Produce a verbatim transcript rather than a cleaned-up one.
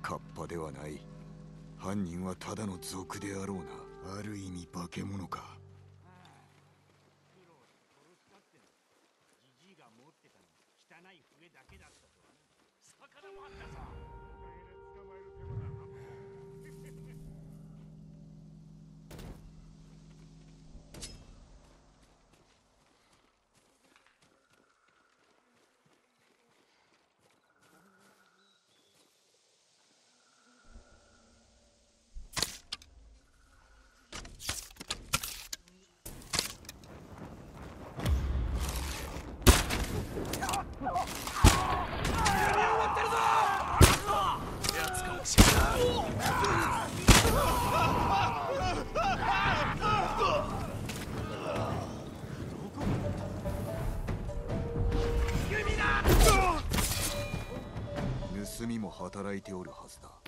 カッパではない。犯人はただの賊であろうな。ある意味化け物か。盗みも働いておるはずだ。